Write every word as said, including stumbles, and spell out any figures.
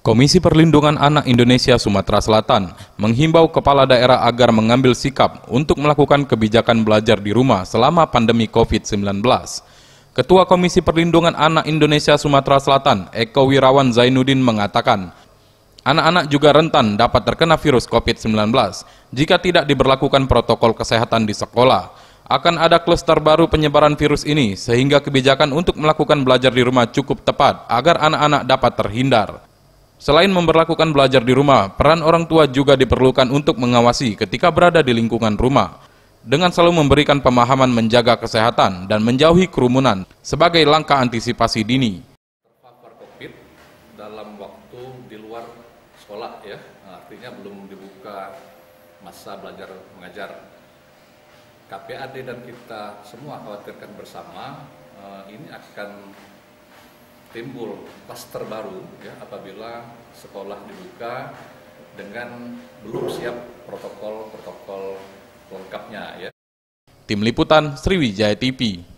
Komisi Perlindungan Anak Indonesia Sumatera Selatan menghimbau kepala daerah agar mengambil sikap untuk melakukan kebijakan belajar di rumah selama pandemi COVID sembilan belas. Ketua Komisi Perlindungan Anak Indonesia Sumatera Selatan, Eko Wirawan Zainuddin mengatakan, anak-anak juga rentan dapat terkena virus COVID sembilan belas jika tidak diberlakukan protokol kesehatan di sekolah. Akan ada klaster baru penyebaran virus ini sehingga kebijakan untuk melakukan belajar di rumah cukup tepat agar anak-anak dapat terhindar. Selain memberlakukan belajar di rumah, peran orang tua juga diperlukan untuk mengawasi ketika berada di lingkungan rumah, dengan selalu memberikan pemahaman menjaga kesehatan dan menjauhi kerumunan sebagai langkah antisipasi dini. Terpapar COVID dalam waktu di luar sekolah ya, artinya belum dibuka masa belajar mengajar. K P A D dan kita semua khawatirkan bersama ini akan timbul klaster baru ya apabila sekolah dibuka dengan belum siap protokol-protokol lengkapnya ya. Tim Liputan Sriwijaya T V.